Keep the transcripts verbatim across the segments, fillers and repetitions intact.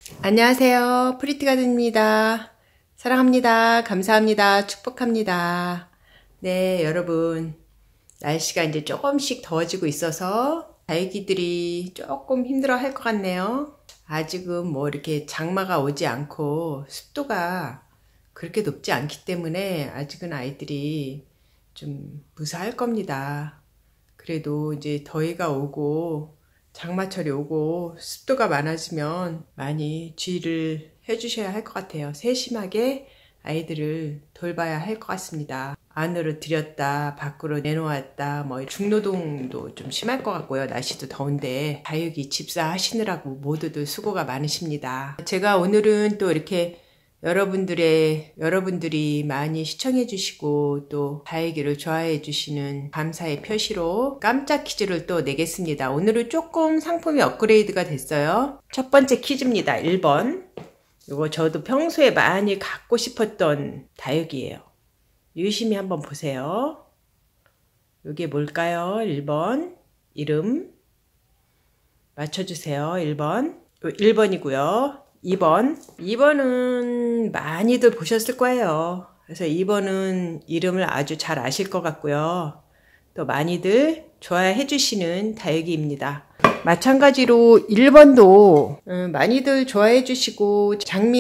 안녕하세요. 프리티가든입니다. 사랑합니다. 감사합니다. 축복합니다. 네, 여러분. 날씨가 이제 조금씩 더워지고 있어서 다육이들이 조금 힘들어 할 것 같네요. 아직은 뭐 이렇게 장마가 오지 않고 습도가 그렇게 높지 않기 때문에 아직은 아이들이 좀 무사할 겁니다. 그래도 이제 더위가 오고 장마철이 오고 습도가 많아지면 많이 주의를 해주셔야 할 것 같아요. 세심하게 아이들을 돌봐야 할 것 같습니다. 안으로 들였다 밖으로 내놓았다 뭐 중노동도 좀 심할 것 같고요. 날씨도 더운데 다육이 집사 하시느라고 모두들 수고가 많으십니다. 제가 오늘은 또 이렇게 여러분들의 여러분들이 많이 시청해 주시고 또 다육이를 좋아해 주시는 감사의 표시로 깜짝 퀴즈를 또 내겠습니다. 오늘은 조금 상품이 업그레이드가 됐어요. 첫 번째 퀴즈입니다. 일 번. 이거 저도 평소에 많이 갖고 싶었던 다육이에요. 유심히 한번 보세요. 이게 뭘까요? 일 번. 이름 맞춰주세요. 일 번. 일 번이고요. 이 번. 이 번은 많이들 보셨을 거예요. 그래서 이 번은 이름을 아주 잘 아실 것 같고요. 또 많이들 좋아해 주시는 다육이입니다. 마찬가지로 일 번도 많이들 좋아해 주시고 장미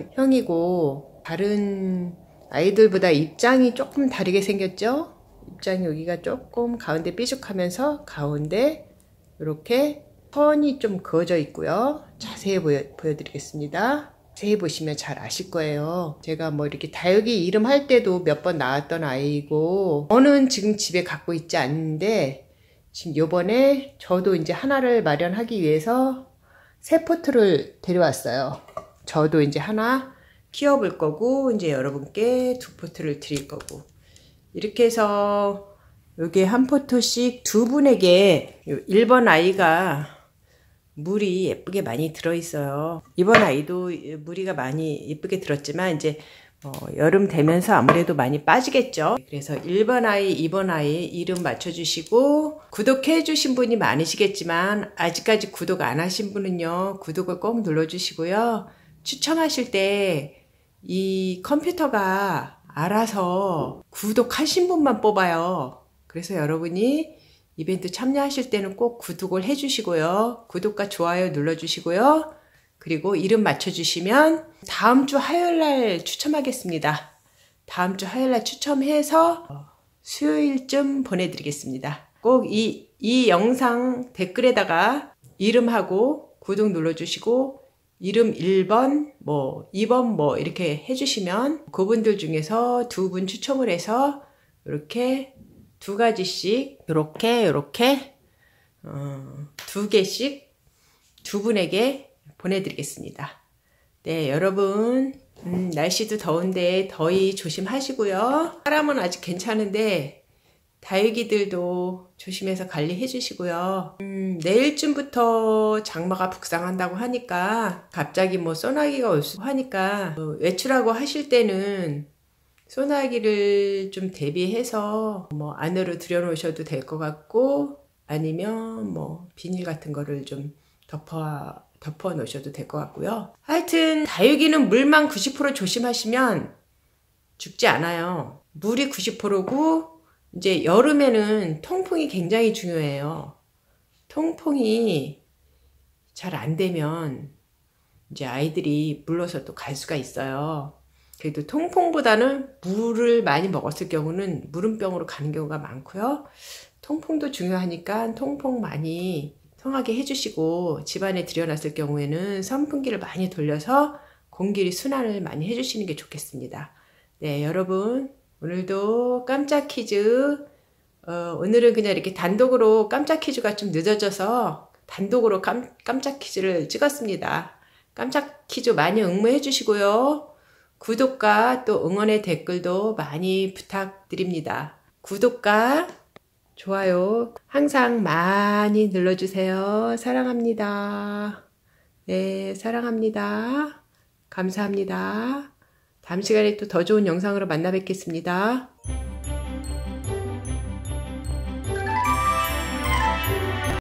문양형이고 다른 아이들보다 입장이 조금 다르게 생겼죠? 입장이 여기가 조금 가운데 삐죽하면서 가운데 이렇게 선이 좀 그어져 있고요. 자세히 보여, 보여드리겠습니다. 자세히 보시면 잘 아실 거예요. 제가 뭐 이렇게 다육이 이름 할 때도 몇 번 나왔던 아이고 저는 지금 집에 갖고 있지 않는데 지금 요번에 저도 이제 하나를 마련하기 위해서 새 포트를 데려왔어요. 저도 이제 하나 키워볼 거고 이제 여러분께 두 포트를 드릴 거고 이렇게 해서 여기 한 포트씩 두 분에게 일 번 아이가 물이 예쁘게 많이 들어있어요. 이번 아이도 무리가 많이 예쁘게 들었지만 이제 어, 여름 되면서 아무래도 많이 빠지겠죠. 그래서 일 번 아이, 이 번 아이 이름 맞춰주시고 구독해 주신 분이 많으시겠지만 아직까지 구독 안 하신 분은요. 구독을 꼭 눌러주시고요. 추첨하실 때 이 컴퓨터가 알아서 구독하신 분만 뽑아요. 그래서 여러분이 이벤트 참여하실 때는 꼭 구독을 해주시고요. 구독과 좋아요 눌러주시고요. 그리고 이름 맞춰주시면 다음 주 화요일날 추첨하겠습니다. 다음 주 화요일날 추첨해서 수요일쯤 보내드리겠습니다. 꼭 이, 이 영상 댓글에다가 이름하고 구독 눌러주시고 이름 일 번, 뭐 이 번 뭐 이렇게 해주시면 그분들 중에서 두 분 추첨을 해서 이렇게 두 가지씩 이렇게 이렇게 어, 두 개씩 두 분에게 보내드리겠습니다. 네, 여러분 음, 날씨도 더운데 더위 조심하시고요. 사람은 아직 괜찮은데 다육이들도 조심해서 관리해 주시고요. 음, 내일쯤부터 장마가 북상한다고 하니까 갑자기 뭐 소나기가 올 수 하니까 어, 외출하고 하실 때는 소나기를 좀 대비해서 뭐 안으로 들여놓으셔도 될 것 같고 아니면 뭐 비닐 같은 거를 좀 덮어 덮어 놓으셔도 될 것 같고요. 하여튼 다육이는 물만 구십 퍼센트 조심하시면 죽지 않아요. 물이 구십 퍼센트고 이제 여름에는 통풍이 굉장히 중요해요. 통풍이 잘 안 되면 이제 아이들이 물러서 또 갈 수가 있어요. 그래도 통풍보다는 물을 많이 먹었을 경우는 물음병으로 가는 경우가 많고요. 통풍도 중요하니까 통풍 많이 성하게 해주시고 집안에 들여놨을 경우에는 선풍기를 많이 돌려서 공기 순환을 많이 해주시는 게 좋겠습니다. 네, 여러분 오늘도 깜짝 퀴즈 어, 오늘은 그냥 이렇게 단독으로 깜짝 퀴즈가 좀 늦어져서 단독으로 깜, 깜짝 퀴즈를 찍었습니다. 깜짝 퀴즈 많이 응모해 주시고요. 구독과 또 응원의 댓글도 많이 부탁드립니다. 구독과 좋아요 항상 많이 눌러주세요. 사랑합니다. 네, 사랑합니다. 감사합니다. 다음 시간에 또 더 좋은 영상으로 만나 뵙겠습니다.